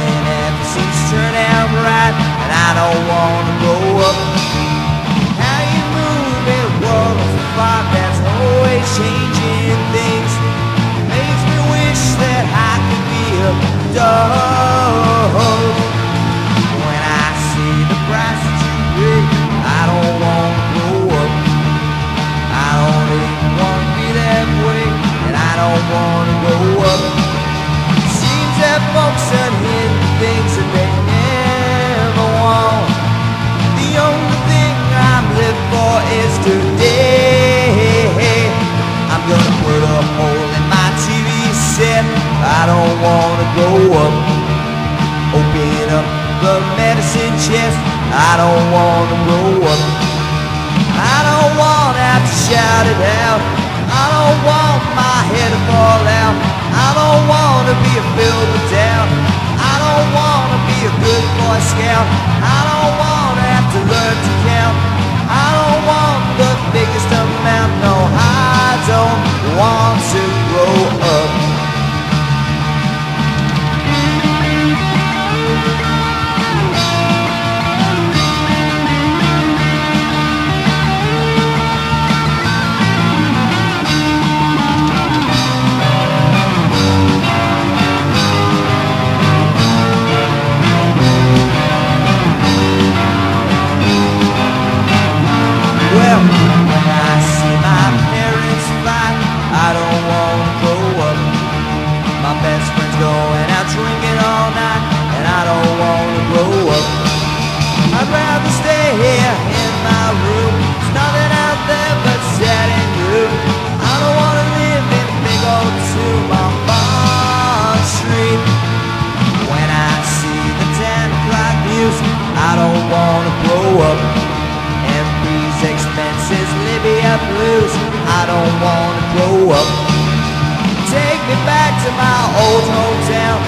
nothing ever seems to turn out right, and I don't wanna grow up. How you move in a world of fire that's always changing things makes me wish that I could be a dog. When I see the price that you pay, I don't wanna grow up. I don't even wanna be that way, and I don't wanna grow up. Seems that folks are hidden things that they never want. The only thing I'm living for is today. I'm gonna put a hole in my TV set. I don't wanna grow up. Open up the medicine chest. I don't wanna grow up. I don't wanna have to shout it out. I don't want my head to fall out. I don't wanna be filled with doubt. I don't wanna be a good Boy Scout. I don't wanna have to learn to count. I don't want the biggest amount. No, I don't want to grow up. Well, when I see my parents fight, I don't wanna grow up. My best friend's going out drinking all night, and I don't wanna grow up. I'd rather stay here in my room. There's nothing out there but sad and blue. I don't wanna live in a big old tomb on Bond Street. When I see the 10 o'clock news, I don't wanna grow up. These expenses, Libya blues, I don't wanna grow up. Take me back to my old hometown.